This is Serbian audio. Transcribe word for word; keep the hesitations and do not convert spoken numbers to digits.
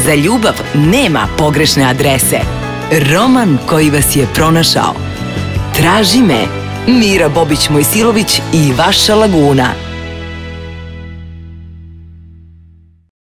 Za ljubav nema pogrešne adrese. Roman koji vas je pronašao. Traži me. Mira Bobić Mojsilović i vaša Laguna.